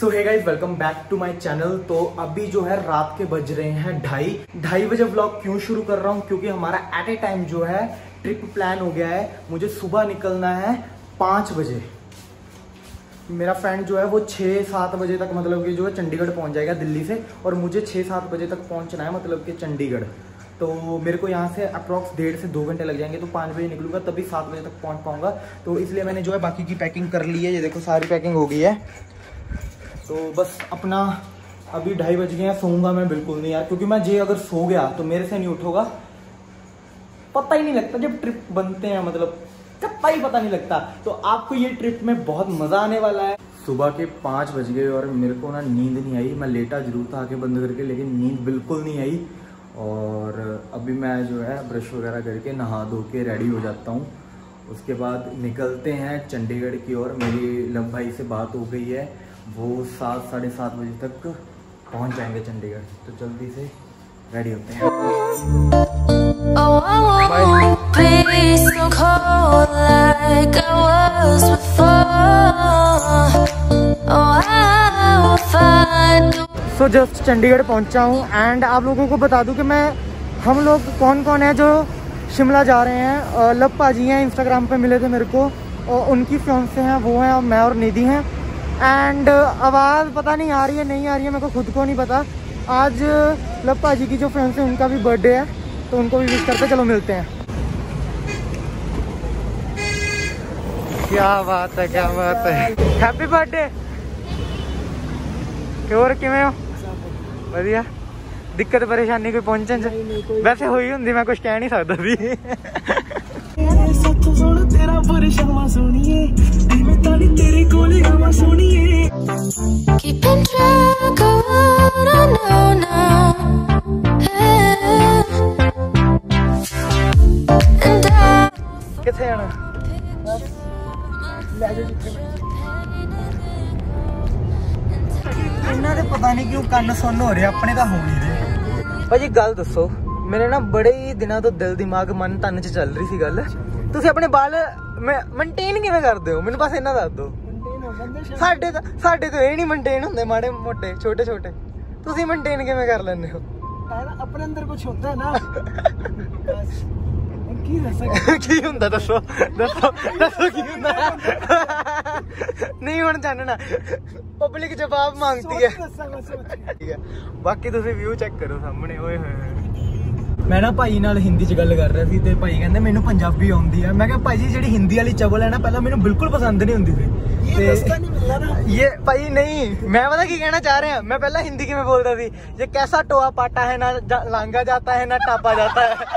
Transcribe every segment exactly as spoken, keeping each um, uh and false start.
So hey guys, welcome back to my channel. तो अभी जो है रात के बज रहे हैं ढाई ढाई बजे व्लॉग क्यों शुरू कर रहा हूँ, क्योंकि हमारा एट ए टाइम जो है ट्रिप प्लान हो गया है। मुझे सुबह निकलना है पाँच बजे। मेरा फ्रेंड जो है वो छः सात बजे तक मतलब कि जो है चंडीगढ़ पहुँच जाएगा दिल्ली से, और मुझे छः सात बजे तक पहुँचना है मतलब कि चंडीगढ़। तो मेरे को यहाँ से अप्रॉक्स डेढ़ से दो घंटे लग जाएंगे, तो पाँच बजे निकलूँगा तभी सात बजे तक पहुँच पाऊँगा। तो इसलिए मैंने जो है बाकी की पैकिंग कर ली है। ये देखो सारी पैकिंग हो गई है। तो बस अपना अभी ढाई बज गए हैं, सोऊंगा मैं बिल्कुल नहीं यार, क्योंकि मैं जे अगर सो गया तो मेरे से नहीं उठोगा। पता ही नहीं लगता जब ट्रिप बनते हैं, मतलब कत्ता ही पता नहीं लगता। तो आपको ये ट्रिप में बहुत मजा आने वाला है। सुबह के पाँच बज गए और मेरे को ना नींद नहीं आई। मैं लेटा जरूर था आंखें बंद करके, लेकिन नींद बिल्कुल नहीं आई। और अभी मैं जो है ब्रश वगैरह करके नहा धो के रेडी हो जाता हूँ। उसके बाद निकलते हैं चंडीगढ़ की ओर। मेरी लव भाई से बात हो गई है, वो सात साढ़े सात बजे तक पहुंच जाएंगे चंडीगढ़। तो जल्दी से रेडी होते हैं। सो जस्ट चंडीगढ़ पहुंचा हूं एंड आप लोगों को बता दूं कि मैं हम लोग कौन कौन है जो शिमला जा रहे हैं। लव पाजी हैं, इंस्टाग्राम पे मिले थे मेरे को, और उनकी फियांसे हैं वो हैं, और मैं और निधि हैं। एंड आवाज़ पता नहीं आ रही है नहीं आ रही है, मेरे को खुद को नहीं पता। आज लव पाजी की जो फ्रेंड्स हैं उनका भी बर्थडे है, तो उनको भी विश करते चलो मिलते हैं। क्या बात है, क्या बात है। Happy birthday. और किवें हो? बढ़िया। दिक्कत परेशानी कोई पहुंचन च वैसे हुई होंगी, मैं कुछ कह नहीं सकता भी। तेरा परेशान सोनिए तेरे कोले हवा सोनिए। किथे जाना? इन्हां दे पता नहीं क्यों कन्न सुन हो रहे, अपने तो हो नहीं रहे। भाजी गल दसो, मेरे ना बड़े ही दिनों तो दिल दिमाग मन तन च चल रही सी गल, तुसीं अपने बाल मेनटेन किवें करदे हो? मैनूं बस इन्ना दस दो। साडे तो साडे तो ये नहीं मेनटेन हुंदे, माड़े मोटे छोटे छोटे। तुसीं मेनटेन किवें कर लैंदे हो? अपने अंदर कुछ होता है ना। की हुंदा दसो दसो दसो की हुंदा? नहीं हुण जानना, पब्लिक जवाब मांगती है। ठीक है, बाकी तुसीं व्यू चेक करो सामने। ओए होए, मैं ना भाई नाल हिंदी च गल कर रहा सी ते भाई कहंदे मैनूं पंजाबी आउंदी है। मैं कहा भाई जी जिहड़ी हिंदी वाली चवल है ना पहला मैनूं बिल्कुल पसंद नहीं हुंदी सी। ये रास्ता नहीं मिलदा ना। ये भाई नहीं, मैं पता की कहना चाह रहा, मैं पहला हिंदी किवें बोलदा सी, ये कैसा टोआ पाटा है ना लांगा जाता है ना टापा जाता है।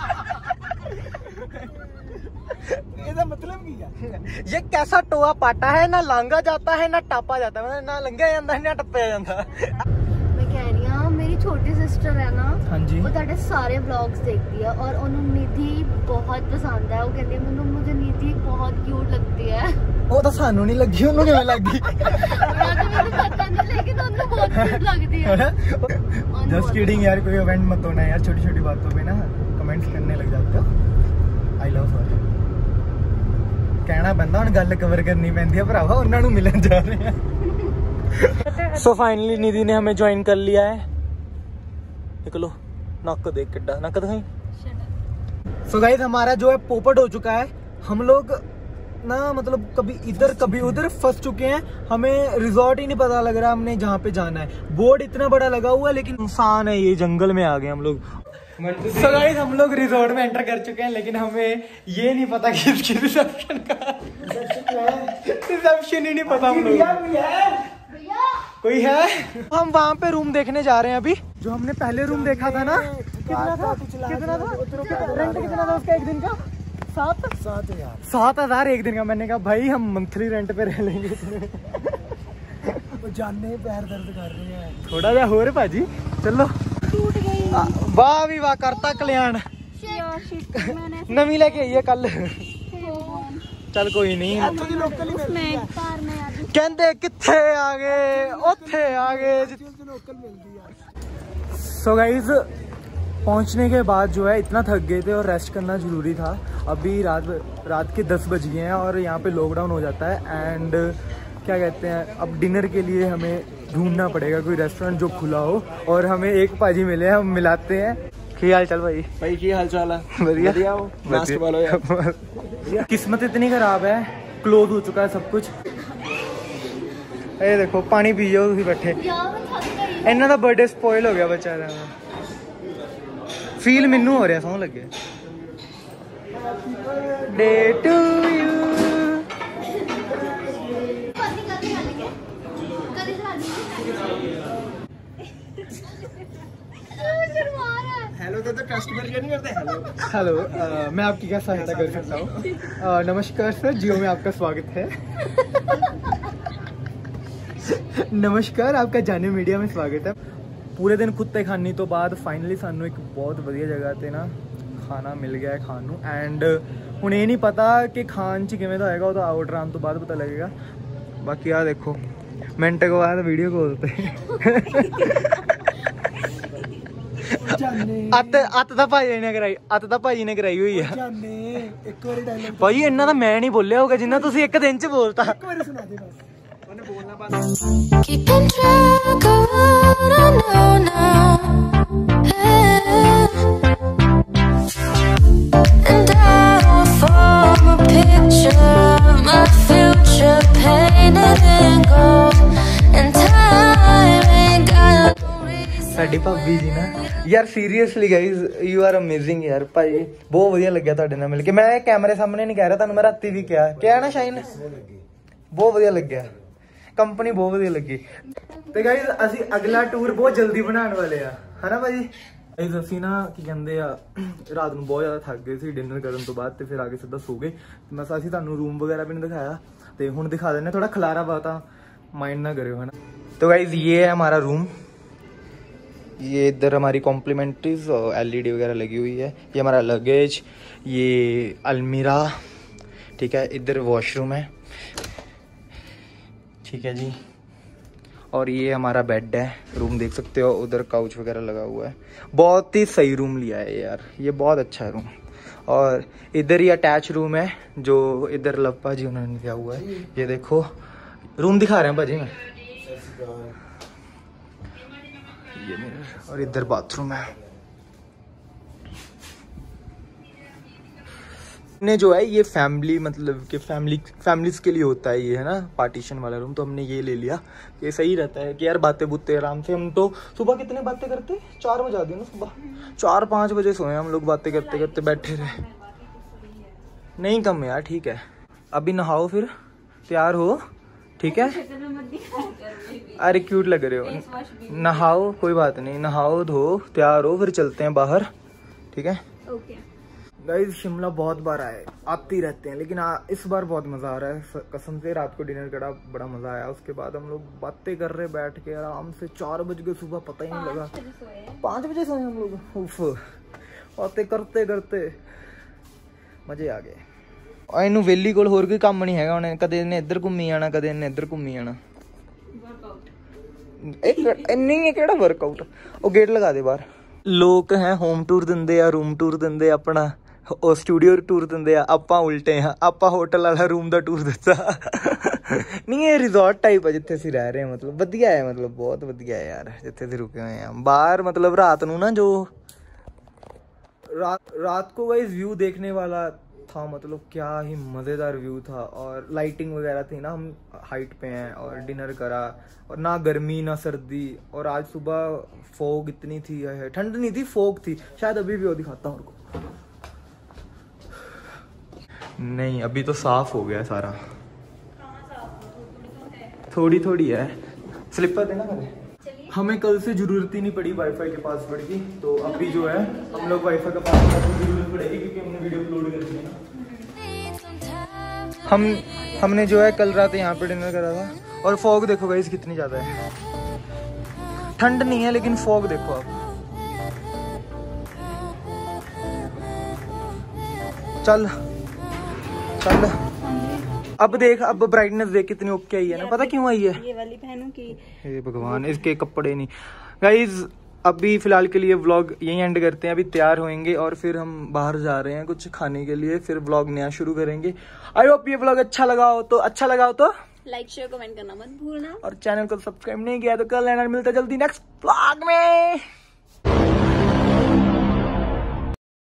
मतलब ये कैसा टोआ पाटा है, ना लांगा जाता है ना टापा जाता है, ना लंघिया जाता है ना टप्पिया जाता। मैं कह रही हूं मेरी छोटी सिस्टर है ना, हाँ जी, वो ਤੁਹਾਡੇ सारे व्लॉग्स देखती है और ਉਹਨੂੰ निधि बहुत पसंद है। वो कहती है ਮੈਨੂੰ मुझे निधि बहुत क्यूट लगती है। वो तो सानू नहीं लगी, ਉਹਨੂੰ ਕਿਵੇਂ ਲੱਗੀ? ਮੈਨੂੰ पता नहीं, लेकिन ਉਹਨੂੰ बहुत क्यूट लगती है। जस्ट किडिंग यार, कोई इवेंट मत होना यार, छोटी छोटी बातों पे ना कमेंट्स करने लग जाते हो। I love her. कहना पैंदा हुण, गल कवर करनी पैंदी है भरावा, उन्हां नूं मिलन जा रहे हैं। सो फाइनली निधि ने हमें ज्वाइन कर लिया है। निकलो, नक देख किड्डा, नक दिखाई। सो गाइस हमारा जो है पोपट हो चुका है। हम लोग ना मतलब कभी इधर कभी उधर फंस चुके हैं, हमें रिजॉर्ट ही नहीं पता लग रहा हमने जहाँ पे जाना है। बोर्ड इतना बड़ा लगा हुआ है लेकिन इंसान है, ये जंगल में आ गए हम लोग। So guys, हम लोग रिजॉर्ट में एंटर कर चुके हैं, लेकिन हमें ये नहीं पता कि इसकी रिसेप्शन का रिसेप्शन ही नहीं पता हम लोग। कोई है? हम वहाँ पे रूम देखने जा रहे हैं अभी। जो हमने पहले रूम देखा था ना, कितना था कितना था रेंट कितना था उसका एक दिन का? सात सात हजार सात हजार एक दिन का। मैंने कहा भाई हम मंथली रेंट पे रह लेंगे। जाने पैर दर्द कर रहे हैं थोड़ा जा हो रहे भाजी। चलो, टूट गई। वाह भी वाह, करता कल्याण। नवी लेके आई है कल। चल कोई नहीं, कहते किथे आ गए उथे आ गए। सो गाइज पहुंचने के बाद जो है इतना थक गए थे और रेस्ट करना ज़रूरी था। अभी रात रात के दस बज गए हैं और यहाँ पे लॉकडाउन हो जाता है एंड क्या कहते हैं, अब डिनर के लिए हमें ढूंढना पड़ेगा कोई रेस्टोरेंट जो खुला हो, और हमें एक पाजी मिले, हम मिलाते हैं। की हाल चाल भाई? भाई की हाल चाल है? बढ़िया हो मास्क वालो यार। किस्मत इतनी खराब है, क्लोज हो चुका है सब कुछ। ये देखो पानी पी जाओ तुम बैठे। इन्हों का बर्थडे स्पॉइल हो गया बेचारा। फील मैनू हो रहा सौ लगे। Day to you. हेलो तो ट्रस्ट बर्गर नहीं करते? हेलो हेलो, uh, मैं आपकी क्या सहायता कर सकता हूँ? uh, नमस्कार सर, जियो में आपका स्वागत है। नमस्कार, आपका जाने मीडिया में स्वागत है। पूरे दिन कुत्ते खाने तो बाद फाइनली सानू एक बहुत वधिया जगह ते ना खाना मिल गया है खान नू। एंड हुण ये नहीं पता कि खान च किवें दा होएगा, वो तो ऑर्डर आने तो बाद पता लगेगा। बाकी आ देखो मिनट के बाद वीडियो कॉल पे अत अत दा भाई ने कराई अत दा भाई ने कराई हुई है भाई। इन्ना दा मैं नहीं बोलिया होगा जिन्ना तुसी एक दिन च बोलता। एक बार सुना दे बस, ओने बोलना बस। Keeping track of what I know now, and I will form a picture of my future painted in gold, and time ain't got no reason। साडी भाभी जी ना यार seriously guys you are amazing यार भाई, बहुत वधिया लग्या तुहाडे नाल मिल के। मैं कैमरे सामने नहीं कह रहा, तुहानू मैं राती भी कहा क्या ना शाइन, बहुत वधिया लग्या, कंपनी बहुत वधिया लगी। ते गाइज असी अगला टूर बहुत जल्दी बनाने वाले आ, है ना भाजी? गाइज असी ना की कहंदे आ रात नू बहुत ज्यादा थक गए सी डिनर करन तो बाद, ते फिर आके सीधा सो गए। मैं असी तुहानू रूम वगैरह भी नहीं दिखाया, ते हुण दिखा देने। थोड़ा खलारा पाता, माइंड ना करियो, है ना? तो गाइज ये है हमारा रूम। ये इधर हमारी कॉम्प्लीमेंट्रीज और एलईडी वगैरह लगी हुई है। ये हमारा लगेज, ये अलमीरा, ठीक है। इधर वॉशरूम है, ठीक है जी। और ये हमारा बेड है, रूम देख सकते हो। उधर काउच वगैरह लगा हुआ है। बहुत ही सही रूम लिया है यार, ये बहुत अच्छा है रूम। और इधर ही अटैच रूम है जो इधर लप्पा जी उन्होंने दिया हुआ है। ये देखो रूम दिखा रहे हैं भाजी मैं, ये मिरर। और इधर बाथरूम है। ने जो है ये फैमिली मतलब कि फैमिली फैमिलीज के लिए होता है ये, है ना, पार्टीशन वाला रूम। तो हमने ये ले लिया, ये सही रहता है कि यार बातें बुते आराम से। हम तो सुबह कितने बातें करते, चार बजा दी ना सुबह, चार पाँच बजे सोए हम लोग, बातें करते करते बैठे रहे। नहीं कम यार, ठीक है। अभी नहाओ फिर तैयार हो, ठीक है? अरे क्यूट लग रहे हो। नहाओ, कोई बात नहीं, नहाओ धो तैयार हो, फिर चलते हैं बाहर, ठीक है? ओके। गाइस शिमला बहुत बार आए, आते ही रहते हैं, लेकिन आ, इस बार बहुत मजा आ रहा है कसम से। रात को डिनर करा, बड़ा मजा आया। उसके बाद हम लोग बातें कर रहे बैठ के आराम से, चार बज गए सुबह, पता ही नहीं लगा। पाँच बजे सोए हम लोग, उफ, बातें करते करते मजे आ गए। और इनू वेली कोल होर कोई काम नहीं हैगा, उन्हें कदे इन्हें इधर घूमी जाना, कदे इन्हें इधर घूमी जाना। नहीं केड़ा वर्कआउट, वो गेट लगा दे बाहर। लोग हैं होम टूर दिंदे आ, रूम टूर दिंदे अपना, ਉਹ ਸਟੂਡੀਓ ਟੂਰ ਦਿੰਦੇ ਆ, ਆਪਾਂ ਉਲਟੇ ਹਾਂ, ਆਪਾਂ ਹੋਟਲ ਵਾਲਾ ਰੂਮ ਦਾ ਟੂਰ ਦਿੱਤਾ। ਨਹੀਂ ਇਹ ਰਿਜ਼ੋਰਟ ਟਾਈਪ ਆ ਜਿੱਥੇ ਅਸੀਂ ਰਹਿ ਰਹੇ ਹਾਂ, ਮਤਲਬ ਵਧੀਆ ਹੈ, ਮਤਲਬ ਬਹੁਤ ਵਧੀਆ ਹੈ ਯਾਰ ਜਿੱਥੇ ਅਸੀਂ ਰੁਕੇ ਹੋਏ ਹਾਂ। ਬਾਹਰ मतलब रात ਨੂੰ ना जो रात रात को गाइस व्यू देखने वाला था, मतलब क्या ही मज़ेदार व्यू था। और लाइटिंग वगैरह थी ना, हम हाइट पे हैं और डिनर करा, और ना गर्मी ना सर्दी। और आज सुबह फोग इतनी थी, ठंड नहीं थी, फोग थी शायद, अभी भी वो दिखाता हूँ। नहीं अभी तो साफ हो गया सारा, थोड़ी थोड़ी है, स्लिपर देना मैंने। हमें कल से जरूरत ही नहीं पड़ी वाईफाई के पासवर्ड की, तो अभी जो है हम लोग वाईफाई का पासवर्ड की जरूरत पड़ेगी क्योंकि हमने वीडियो अपलोड कर दी है। हम हमने जो है कल रात यहाँ पे डिनर करा था। और फॉग देखो गाइस कितनी ज्यादा है, ठंड नहीं है लेकिन फॉग देखो आप। चल चल अब देख, अब ब्राइटनेस देख कितनी ओके आई है ना, पता क्यों आई है? ये वाली पहनूं की, हे भगवान इसके कपड़े नहीं। गाइज अभी फिलहाल के लिए व्लॉग यहीं एंड करते हैं, अभी तैयार होंगे और फिर हम बाहर जा रहे हैं कुछ खाने के लिए, फिर व्लॉग नया शुरू करेंगे। आई होप ये व्लॉग अच्छा लगा हो तो अच्छा लगा हो तो लाइक शेयर कमेंट करना मत भूलना, और चैनल को सब्सक्राइब नहीं किया तो कर लेना। मिलता जल्दी नेक्स्ट व्लॉग में।